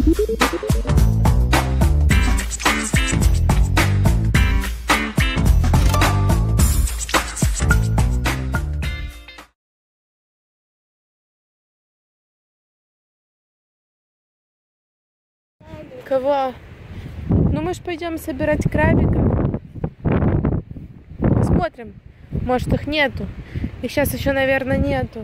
Кого? Ну мы ж пойдем собирать крабиков. Посмотрим. Может их нету. Их сейчас еще, наверное, нету.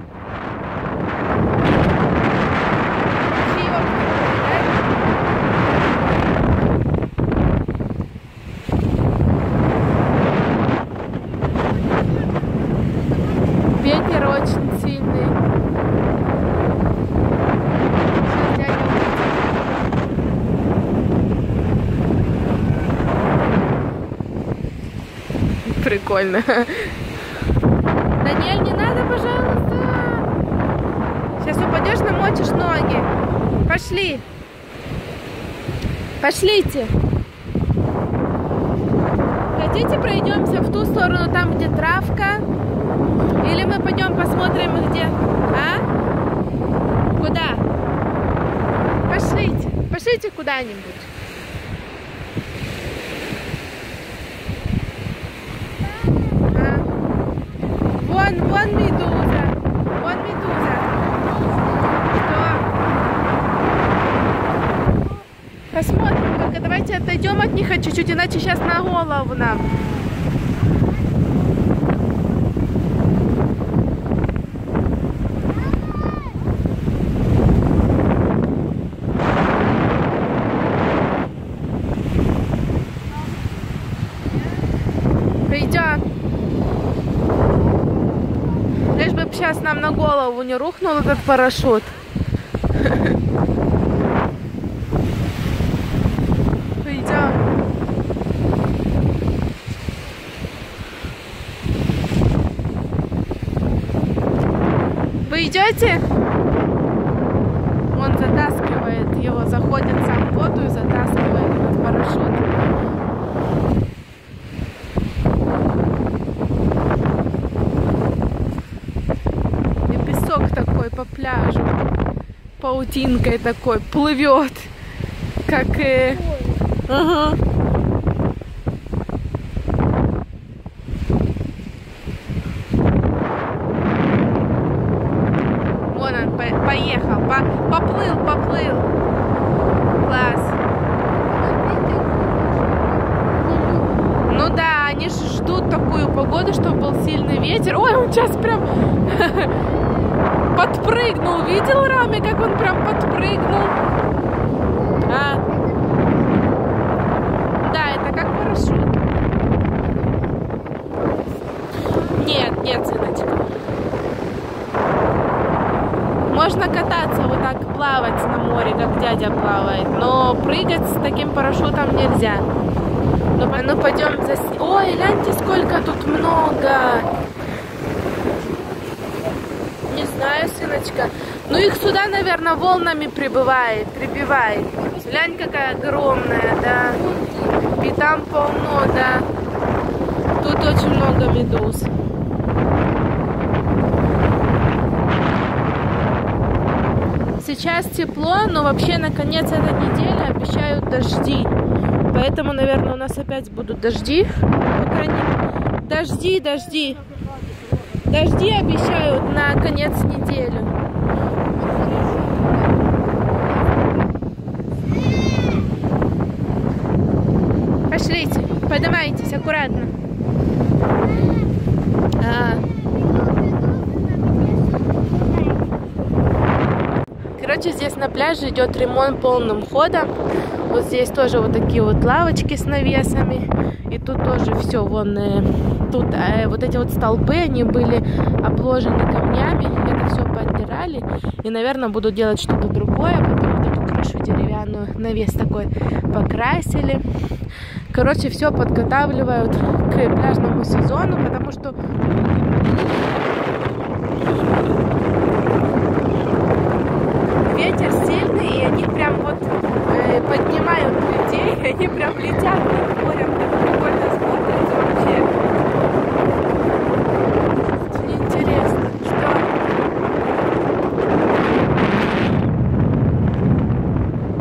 Ветер очень сильный. Прикольно. Даниэль, не надо, пожалуйста. Сейчас упадешь, намочишь ноги. Пошли. Пошлите. Хотите, пройдемся в ту сторону, там, где травка? Или мы пойдем посмотрим, где? А? Куда? Пошлите. Пошлите куда-нибудь. Вон медуза. Вон медуза. Что? Посмотрим только. Давайте отойдем от них чуть-чуть, иначе сейчас на голову нам. Пойдем. Лишь бы сейчас нам на голову не рухнул этот парашют. Пойдем. Вы идете? Он затаскивает его, заходит сам в воду и затаскивает этот парашют. Такой по пляжу, паутинкой такой плывет, как и... Ага. Вон он поехал, поплыл. Класс. Ну да, они же ждут такую погоду, чтобы был сильный ветер. Ой, он сейчас прям... Подпрыгнул, видел, Рами, как он прям подпрыгнул? А? Да, это как парашют. Нет, сыночка. Можно кататься вот так, плавать на море, как дядя плавает, но прыгать с таким парашютом нельзя. Ну пойдем за... Ой, гляньте, сколько тут много. Не знаю, сыночка. Ну их сюда, наверное, волнами прибивает. Глянь, какая огромная, да. И там полно, да. Тут очень много медуз. Сейчас тепло, но вообще на конец этой недели обещают дожди. Поэтому, наверное, у нас опять будут дожди. По крайней мере, дожди. Дожди обещают на конец недели. Пошлите, поднимайтесь аккуратно. Короче, здесь на пляже идет ремонт полным ходом. Вот здесь тоже вот такие вот лавочки с навесами. И тут тоже все, вон, тут вот эти вот столбы, они были обложены камнями. Это все поддирали. И, наверное, будут делать что-то другое. Потом вот эту крышу деревянную, навес такой покрасили. Короче, все подготавливают к пляжному сезону, потому что... Ветер сильный, и они прям вот поднимают людей, и они прям летят над морем, так прикольно смотрится вообще. Очень интересно, что...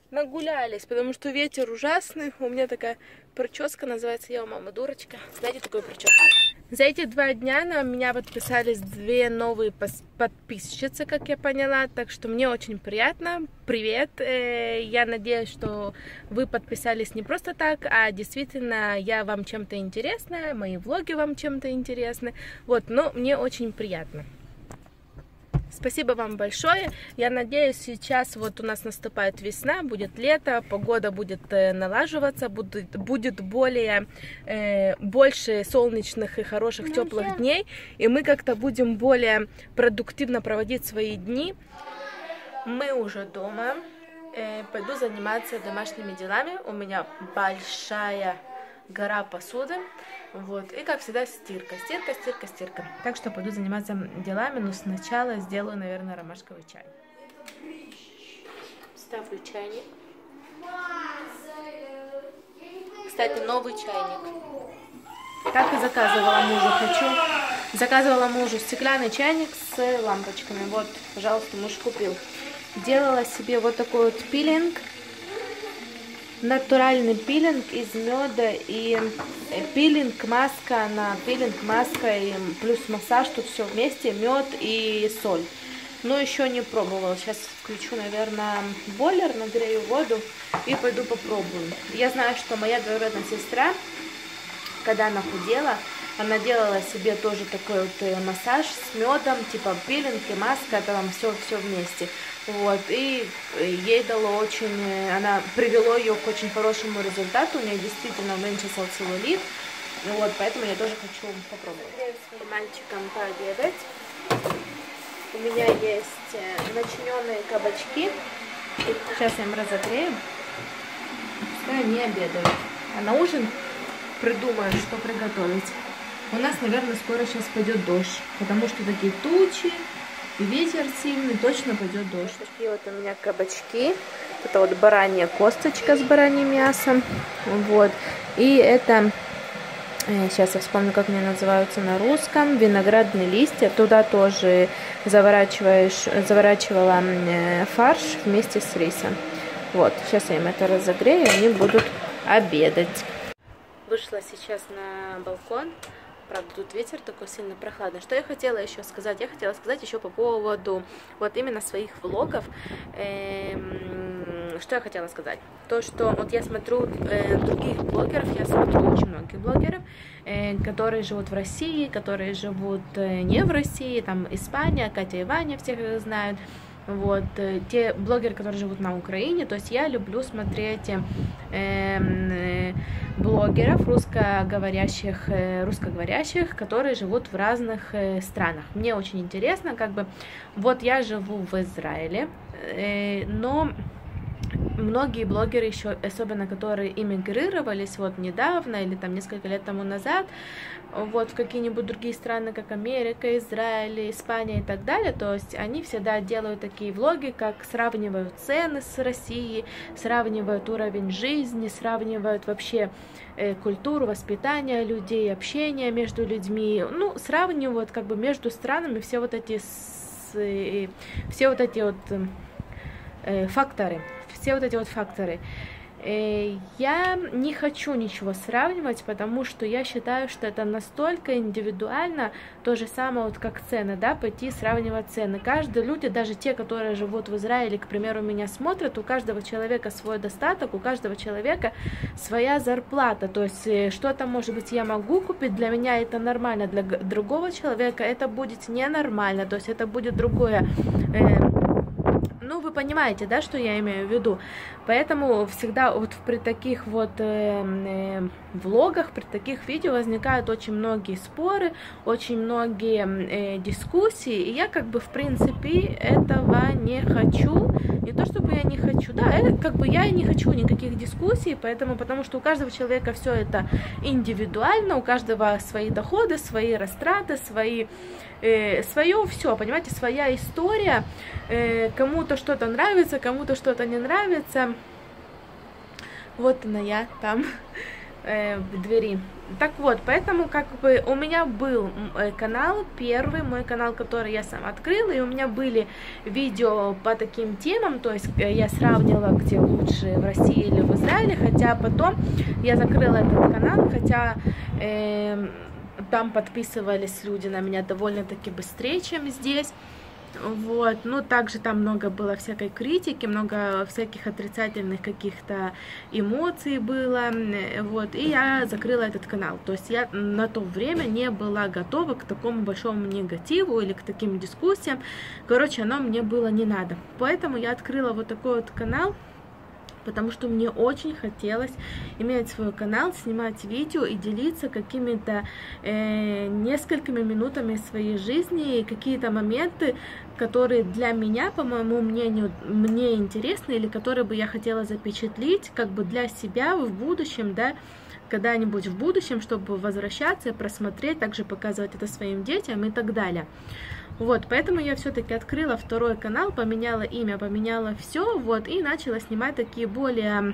нагулялись, потому что ветер ужасный. У меня такая прическа называется «Я у мамы дурочка». Знаете такую прическу? За эти 2 дня на меня подписались 2 новые подписчицы, как я поняла, так что мне очень приятно. Привет! Я надеюсь, что вы подписались не просто так, а действительно я вам чем-то интересна, мои влоги вам чем-то интересны. Вот, но мне очень приятно. Спасибо вам большое. Я надеюсь, сейчас вот у нас наступает весна, будет лето, погода будет налаживаться, будет больше солнечных и хороших теплых дней, и мы как-то будем более продуктивно проводить свои дни. Мы уже дома. Пойду заниматься домашними делами. У меня большая гора посуды. Вот, и как всегда стирка. Так что пойду заниматься делами, но сначала сделаю, наверное, ромашковый чай. Ставлю чайник. Кстати, новый чайник. Как и заказывала мужу. Заказывала мужу стеклянный чайник с лампочками. Вот, пожалуйста, муж купил. Делала себе вот такой вот пилинг. Натуральный пилинг из меда и пилинг, маска на пилинг, маска и плюс массаж, тут все вместе, мед и соль. Но еще не пробовала. Сейчас включу, наверное, бойлер, нагрею воду и пойду попробую. Я знаю, что моя двоюродная сестра, когда она худела, она делала себе тоже такой вот массаж с медом, типа пилинг и маска, там все вместе. Вот, и ей дало очень, она привело ее к очень хорошему результату, у нее действительно уменьшился целлюлит, вот, поэтому я тоже хочу попробовать. С мальчиком пообедать. У меня есть начиненные кабачки, сейчас я им разогрею, пускай они обедают, а на ужин придумаю, что приготовить. У нас, наверное, скоро сейчас пойдет дождь, потому что такие тучи. И ветер сильный, точно пойдет дождь. Такие вот у меня кабачки. Это вот баранья косточка с бараньим мясом. Вот. И это, сейчас я вспомню, как они называются на русском, виноградные листья. Туда тоже заворачивала фарш вместе с рисом. Вот, сейчас я им это разогрею, и они будут обедать. Вышла сейчас на балкон. Правда, тут ветер такой сильно прохладный. Что я хотела еще сказать? Я хотела сказать еще по поводу вот именно своих влогов. Что я хотела сказать? То, что вот я смотрю других блогеров, я смотрю очень многих блогеров, которые живут в России, которые живут не в России, там Испания, Катя и Ваня, всех их знают. Вот, те блогеры, которые живут на Украине, то есть я люблю смотреть блогеров русскоговорящих, которые живут в разных странах. Мне очень интересно, как бы, вот я живу в Израиле, но многие блогеры еще, особенно которые эмигрировались вот недавно или там несколько лет тому назад, вот в какие-нибудь другие страны, как Америка, Израиль, Испания и так далее, то есть они всегда делают такие влоги, как сравнивают цены с Россией, сравнивают уровень жизни, сравнивают вообще культуру, воспитание людей, общение между людьми, ну, сравнивают как бы между странами все вот эти факторы. Я не хочу ничего сравнивать, потому что я считаю, что это настолько индивидуально, то же самое вот как цены, да, пойти сравнивать цены. Каждые люди, даже те, которые живут в Израиле, к примеру, меня смотрят, у каждого человека свой достаток, у каждого человека своя зарплата, то есть что-то, может быть, я могу купить, для меня это нормально, для другого человека это будет ненормально, то есть это будет другое. Ну, вы понимаете, да, что я имею в виду. Поэтому всегда вот при таких вот влогах, при таких видео возникают очень многие споры, очень многие дискуссии. И я как бы в принципе этого не хочу. Не то чтобы я не хочу, да, как бы я и не хочу никаких дискуссий, потому что у каждого человека все это индивидуально, у каждого свои доходы, свои растраты, свое все, понимаете, своя история, кому-то что-то нравится, кому-то что-то не нравится. Вот она я там. в двери. Так вот, поэтому как бы у меня был канал, первый мой канал, который я сама открыла, и у меня были видео по таким темам, то есть я сравнивала, где лучше, в России или в Израиле, хотя потом я закрыла этот канал, хотя там подписывались люди на меня довольно-таки быстрее, чем здесь. Вот, ну, также там много было всякой критики, много всяких отрицательных каких-то эмоций было, вот, и я закрыла этот канал, то есть я на то время не была готова к такому большому негативу или к таким дискуссиям, короче, оно мне было не надо, поэтому я открыла вот такой вот канал, потому что мне очень хотелось иметь свой канал, снимать видео и делиться какими-то несколькими минутами своей жизни, и какие-то моменты, которые для меня, по моему мнению, мне интересны, или которые бы я хотела запечатлеть, как бы для себя в будущем, да, когда-нибудь в будущем, чтобы возвращаться, просмотреть, также показывать это своим детям и так далее. Вот, поэтому я все-таки открыла второй канал, поменяла имя, поменяла все, вот, и начала снимать такие более,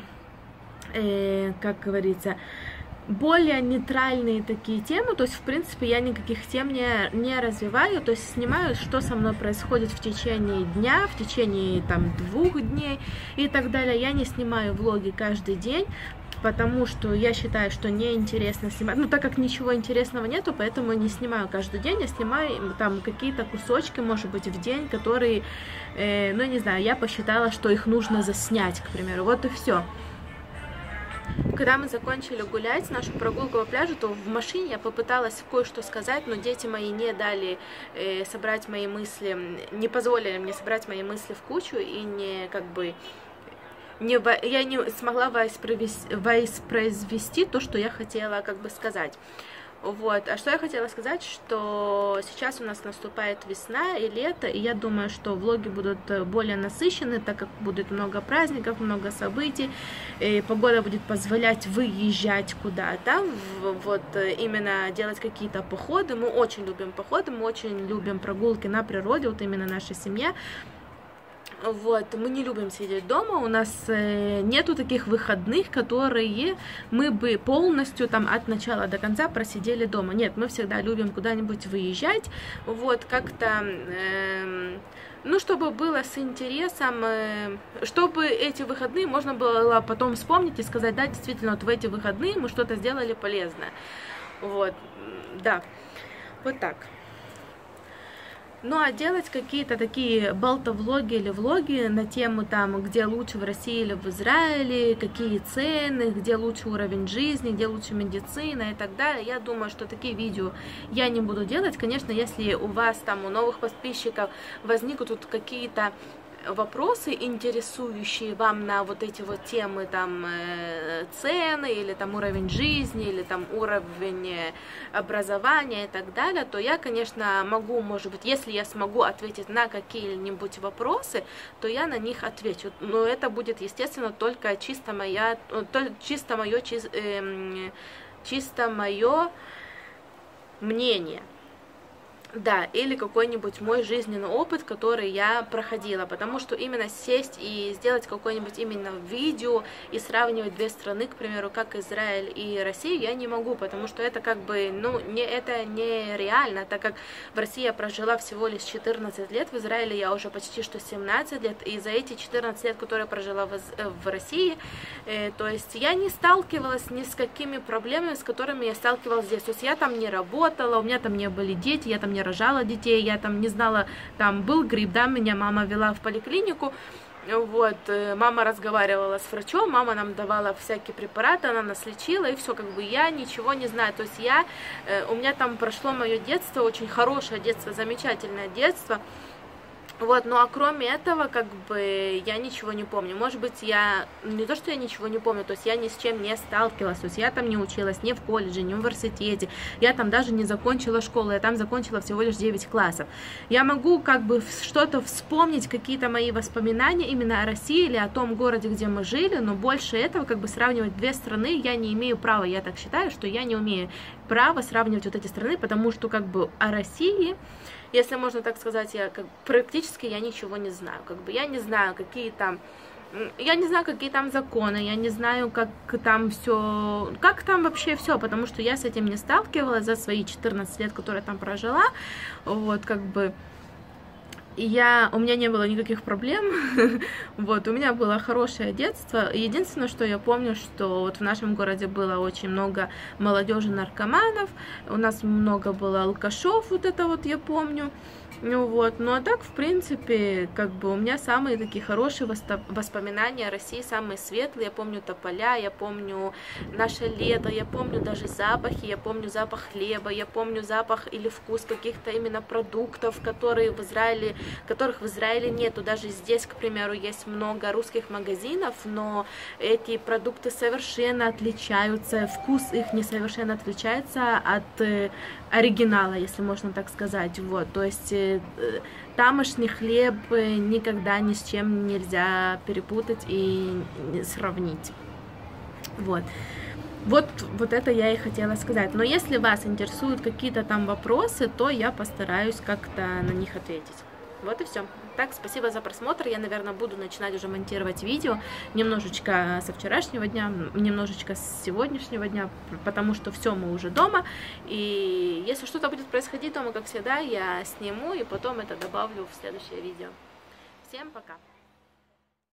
как говорится, более нейтральные такие темы, то есть, в принципе, я никаких тем не развиваю, то есть, снимаю, что со мной происходит в течение дня, в течение, там, 2 дней и так далее, я не снимаю влоги каждый день, потому что я считаю, что неинтересно снимать, ну, так как ничего интересного нету, поэтому не снимаю каждый день, я снимаю там какие-то кусочки, может быть, в день, которые, ну, не знаю, я посчитала, что их нужно заснять, к примеру, вот и все. Когда мы закончили гулять, нашу прогулку по пляжу, то в машине я попыталась кое-что сказать, но дети мои не дали собрать мои мысли, не позволили мне собрать мои мысли в кучу и не, как бы, я не смогла воспроизвести то, что я хотела, как бы, сказать. Вот, а что я хотела сказать, что сейчас у нас наступает весна и лето, и я думаю, что влоги будут более насыщены, так как будет много праздников, много событий, и погода будет позволять выезжать куда-то, вот, именно делать какие-то походы. Мы очень любим походы, мы очень любим прогулки на природе, вот именно наша семья. Вот, мы не любим сидеть дома, у нас нету таких выходных, которые мы бы полностью там от начала до конца просидели дома. Нет, мы всегда любим куда-нибудь выезжать, вот, как-то, ну, чтобы было с интересом, чтобы эти выходные можно было потом вспомнить и сказать, да, действительно, вот в эти выходные мы что-то сделали полезное. Вот, да, вот так. Ну, а делать какие-то такие болтовлоги или влоги на тему, там, где лучше в России или в Израиле, какие цены, где лучше уровень жизни, где лучше медицина и так далее, я думаю, что такие видео я не буду делать. Конечно, если у вас, там, у новых подписчиков возникнут тут какие-то вопросы, интересующие вам на вот эти вот темы, там, цены, или там уровень жизни, или там уровень образования и так далее, то я, конечно, могу, может быть, если я смогу ответить на какие-нибудь вопросы, то я на них отвечу, но это будет, естественно, только чисто мое мнение. Да, или какой-нибудь мой жизненный опыт, который я проходила, потому что именно сесть и сделать какое-нибудь именно видео и сравнивать две страны, к примеру, как Израиль и Россию, я не могу, потому что это как бы, ну, это нереально, так как в России я прожила всего лишь 14 лет, в Израиле я уже почти что 17 лет, и за эти 14 лет, которые я прожила в России, то есть я не сталкивалась ни с какими проблемами, с которыми я сталкивалась здесь, то есть я там не работала, у меня там не были дети, я там не рожала детей, я там не знала, там был грипп, да, меня мама вела в поликлинику, вот, мама разговаривала с врачом, мама нам давала всякие препараты, она нас лечила, и все, как бы я ничего не знаю, то есть у меня там прошло мое детство, очень хорошее детство, замечательное детство, вот, ну а кроме этого, как бы, я ничего не помню. Может быть, не то, что я ничего не помню, то есть я ни с чем не сталкивалась, то есть я там не училась ни в колледже, ни в университете, я там даже не закончила школу, я там закончила всего лишь 9 классов. Я могу, как бы, что-то вспомнить, какие-то мои воспоминания именно о России или о том городе, где мы жили, но больше этого, как бы, сравнивать две страны я не имею права, я так считаю, что я не имею права сравнивать вот эти страны, потому что, как бы, о России, если можно так сказать, практически я ничего не знаю, как бы, я не знаю, какие там Я не знаю, какие там законы, я не знаю, как там все, как там вообще все, потому что я с этим не сталкивалась за свои 14 лет, которые я там прожила, вот, как бы, у меня не было никаких проблем, вот, у меня было хорошее детство. Единственное, что я помню, что вот в нашем городе было очень много молодежи наркоманов, у нас много было алкашов, вот это вот я помню. Ну вот, ну а так, в принципе, как бы у меня самые такие хорошие воспоминания о России, самые светлые. Я помню тополя, я помню наше лето, я помню даже запахи, я помню запах хлеба, я помню запах или вкус каких-то именно продуктов, которых в Израиле нету. Даже здесь, к примеру, есть много русских магазинов, но эти продукты совершенно отличаются, вкус их не совершенно отличается от оригинала, если можно так сказать. Вот, то есть тамошний хлеб никогда ни с чем нельзя перепутать и сравнить. Вот. Вот это я и хотела сказать. Но если вас интересуют какие-то там вопросы, то я постараюсь как-то на них ответить. Вот и все. Так, спасибо за просмотр. Я, наверное, буду начинать уже монтировать видео немножечко со вчерашнего дня, немножечко с сегодняшнего дня, потому что все, мы уже дома. И если что-то будет происходить дома, как всегда, я сниму и потом это добавлю в следующее видео. Всем пока!